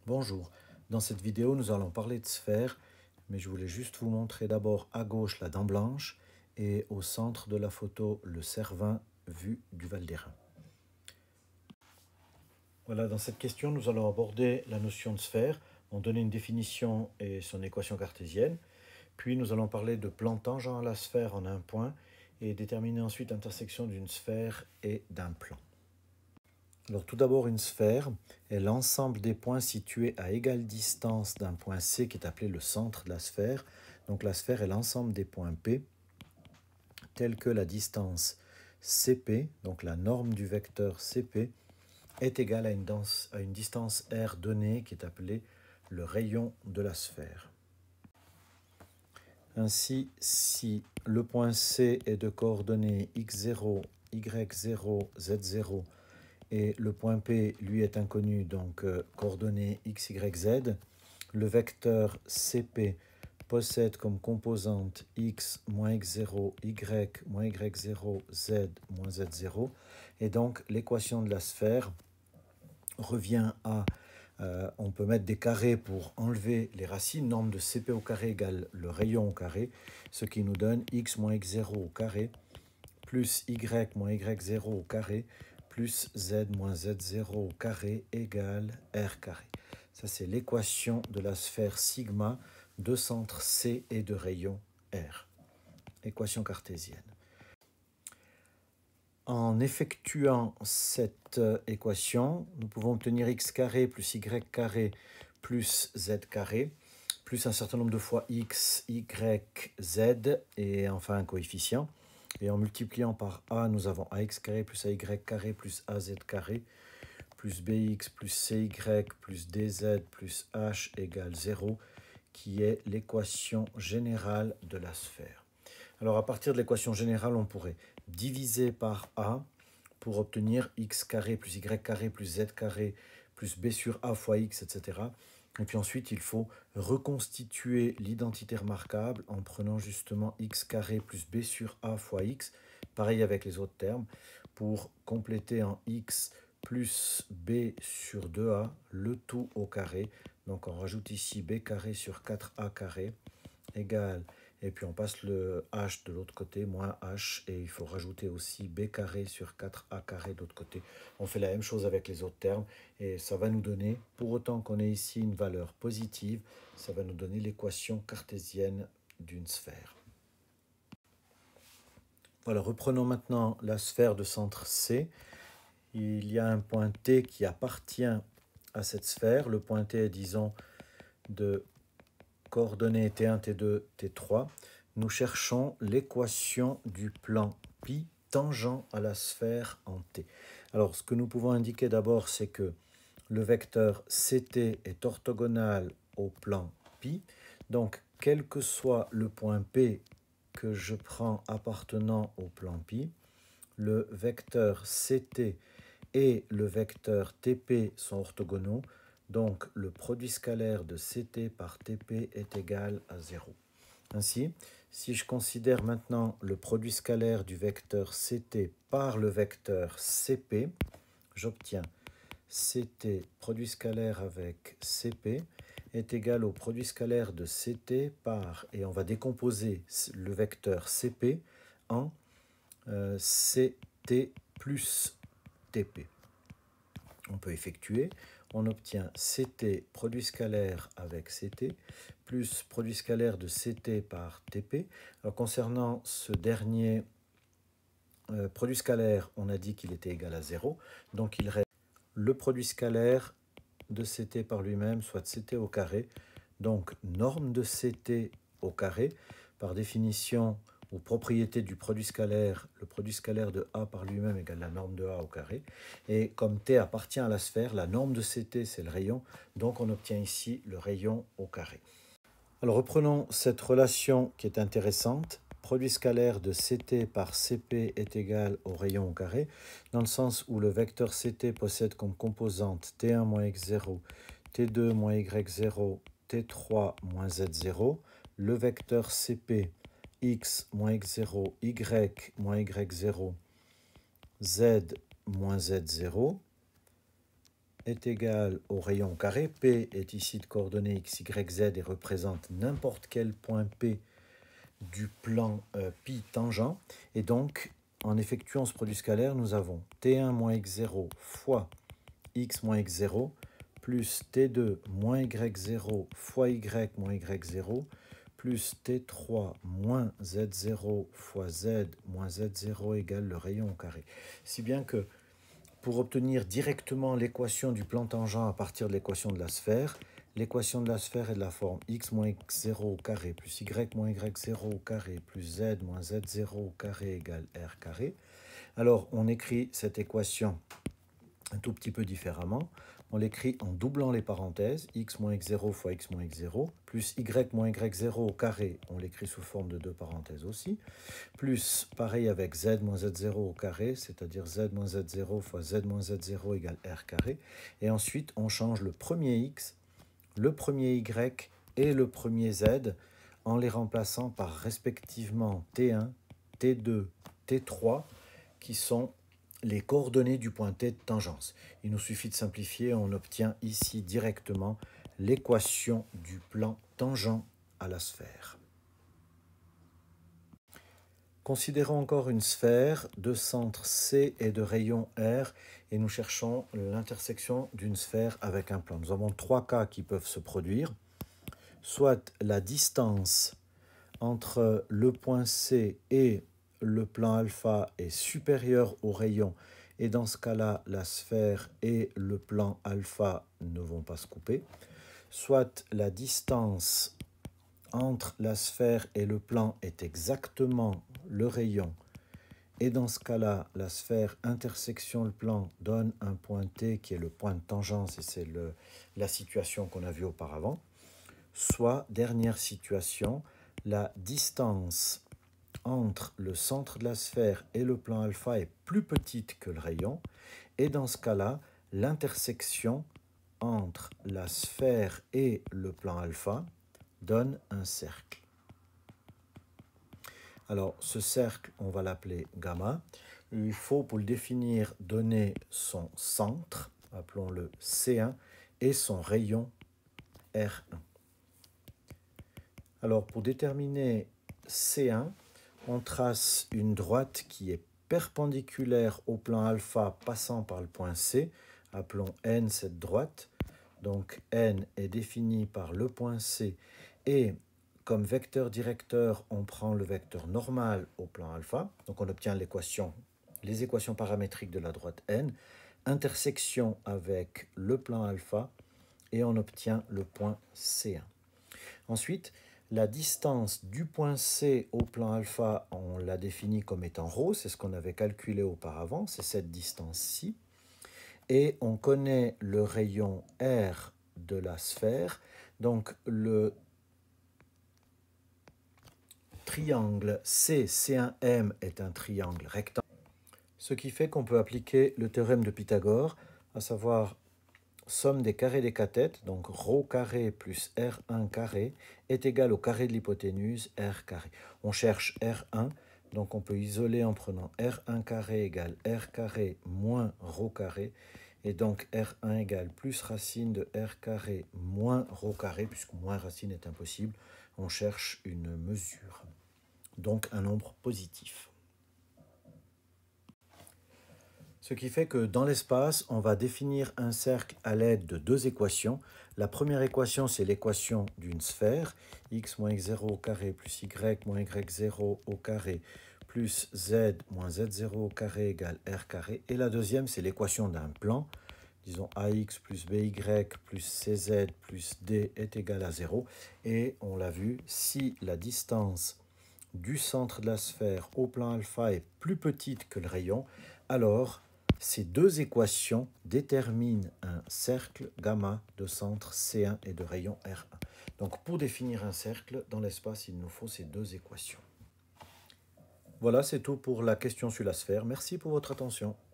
Bonjour, dans cette vidéo nous allons parler de sphères, mais je voulais juste vous montrer d'abord à gauche la dent blanche et au centre de la photo le Cervin vu du Val d'Airain. Voilà, dans cette question nous allons aborder la notion de sphère, en donner une définition et son équation cartésienne, puis nous allons parler de plan tangent à la sphère en un point et déterminer ensuite l'intersection d'une sphère et d'un plan. Alors tout d'abord, une sphère est l'ensemble des points situés à égale distance d'un point C qui est appelé le centre de la sphère. Donc la sphère est l'ensemble des points P tels que la distance CP, donc la norme du vecteur CP, est égale à une distance R donnée qui est appelée le rayon de la sphère. Ainsi, si le point C est de coordonnées x0, y0, z0, et le point P, lui, est inconnu, donc coordonnées x, y, z. Le vecteur CP possède comme composante x moins x0, y moins y0, z moins z0. Et donc, l'équation de la sphère revient à... on peut mettre des carrés pour enlever les racines. Norme de CP au carré égale le rayon au carré, ce qui nous donne x moins x0 au carré, plus y moins y0 au carré, plus z moins z0 au carré égale r carré. Ça, c'est l'équation de la sphère sigma de centre C et de rayon R. Équation cartésienne. En effectuant cette équation, nous pouvons obtenir x carré plus y carré plus z carré, plus un certain nombre de fois x, y, z, et enfin un coefficient. Et en multipliant par a, nous avons ax carré plus ay carré plus az carré plus bx plus cy plus dz plus h égale 0, qui est l'équation générale de la sphère. Alors à partir de l'équation générale, on pourrait diviser par a pour obtenir x carré plus y carré plus z carré plus b sur a fois x, etc. Et puis ensuite, il faut reconstituer l'identité remarquable en prenant justement x carré plus b sur a fois x, pareil avec les autres termes, pour compléter en x plus b sur 2a, le tout au carré. Donc on rajoute ici b carré sur 4a carré égale, et puis on passe le h de l'autre côté, moins h, et il faut rajouter aussi b carré sur 4a carré de l'autre côté. On fait la même chose avec les autres termes, et ça va nous donner, pour autant qu'on ait ici une valeur positive, ça va nous donner l'équation cartésienne d'une sphère. Voilà, reprenons maintenant la sphère de centre C. Il y a un point T qui appartient à cette sphère. Le point T est, disons, de coordonnées T1, T2, T3. Nous cherchons l'équation du plan pi tangent à la sphère en T. Alors, ce que nous pouvons indiquer d'abord, c'est que le vecteur CT est orthogonal au plan pi. Donc, quel que soit le point P que je prends appartenant au plan pi, le vecteur CT et le vecteur TP sont orthogonaux. Donc, le produit scalaire de CT par TP est égal à 0. Ainsi, si je considère maintenant le produit scalaire du vecteur CT par le vecteur CP, j'obtiens CT produit scalaire avec CP est égal au produit scalaire de CT par, et on va décomposer le vecteur CP en CT plus TP. On peut effectuer, on obtient CT produit scalaire avec CT plus produit scalaire de CT par TP. Alors concernant ce dernier produit scalaire, on a dit qu'il était égal à 0, donc il reste le produit scalaire de CT par lui-même, soit CT au carré, donc norme de CT au carré, par définition, aux propriétés du produit scalaire, le produit scalaire de A par lui-même égale la norme de A au carré. Et comme T appartient à la sphère, la norme de CT, c'est le rayon, donc on obtient ici le rayon au carré. Alors reprenons cette relation qui est intéressante. Produit scalaire de CT par CP est égal au rayon au carré, dans le sens où le vecteur CT possède comme composante T1 moins x0, T2 moins y0, T3 moins z0, le vecteur CP x moins x0, y moins y0, z moins z0, est égal au rayon carré. P est ici de coordonnées x, y, z et représente n'importe quel point P du plan pi tangent. Et donc, en effectuant ce produit scalaire, nous avons T1 moins x0 fois x moins x0 plus T2 moins y0 fois y moins y0 plus T3 moins z0 fois z moins z0 égale le rayon au carré. Si bien que pour obtenir directement l'équation du plan tangent à partir de l'équation de la sphère, l'équation de la sphère est de la forme x moins x0 au carré plus y moins y0 au carré plus z moins z0 au carré égale r carré. Alors on écrit cette équation un tout petit peu différemment. On l'écrit en doublant les parenthèses, x moins x0 fois x moins x0, plus y moins y0 au carré, on l'écrit sous forme de deux parenthèses aussi, plus pareil avec z moins z0 au carré, c'est-à-dire z moins z0 fois z moins z0 égale r carré. Et ensuite, on change le premier x, le premier y et le premier z en les remplaçant par respectivement t1, t2, t3, qui sont les coordonnées du point T de tangence. Il nous suffit de simplifier, on obtient ici directement l'équation du plan tangent à la sphère. Considérons encore une sphère de centre C et de rayon R et nous cherchons l'intersection d'une sphère avec un plan. Nous avons trois cas qui peuvent se produire. Soit la distance entre le point C et le plan alpha est supérieure au rayon et dans ce cas-là, la sphère et le plan alpha ne vont pas se couper. Soit la distance entre la sphère et le plan est exactement le rayon et dans ce cas-là, la sphère intersection le plan donne un point T qui est le point de tangence et c'est la situation qu'on a vue auparavant. Soit, dernière situation, la distance entre le centre de la sphère et le plan alpha est plus petite que le rayon, et dans ce cas-là, l'intersection entre la sphère et le plan alpha donne un cercle. Alors, ce cercle, on va l'appeler gamma. Il faut, pour le définir, donner son centre, appelons-le C1, et son rayon R1. Alors, pour déterminer C1, on trace une droite qui est perpendiculaire au plan alpha passant par le point C. Appelons N cette droite. Donc N est défini par le point C et comme vecteur directeur, on prend le vecteur normal au plan alpha. Donc on obtient les équations paramétriques de la droite N, intersection avec le plan alpha et on obtient le point C1. Ensuite, la distance du point C au plan alpha, on l'a définie comme étant ρ, c'est ce qu'on avait calculé auparavant, c'est cette distance-ci. Et on connaît le rayon R de la sphère, donc le triangle C1M est un triangle rectangle, ce qui fait qu'on peut appliquer le théorème de Pythagore, à savoir somme des carrés des cathètes, donc ρ carré plus R1 carré, est égal au carré de l'hypoténuse R carré. On cherche R1, donc on peut isoler en prenant R1 carré égale R carré moins ρ carré, et donc R1 égale plus racine de R carré moins ρ carré, puisque moins racine est impossible, on cherche une mesure, donc un nombre positif. Ce qui fait que dans l'espace, on va définir un cercle à l'aide de deux équations. La première équation, c'est l'équation d'une sphère, x moins x0 au carré plus y moins y0 au carré plus z moins z0 au carré égale r carré. Et la deuxième, c'est l'équation d'un plan. Disons ax plus by plus cz plus d est égal à 0. Et on l'a vu, si la distance du centre de la sphère au plan alpha est plus petite que le rayon, alors ces deux équations déterminent un cercle gamma de centre C1 et de rayon R1. Donc pour définir un cercle dans l'espace, il nous faut ces deux équations. Voilà, c'est tout pour la question sur la sphère. Merci pour votre attention.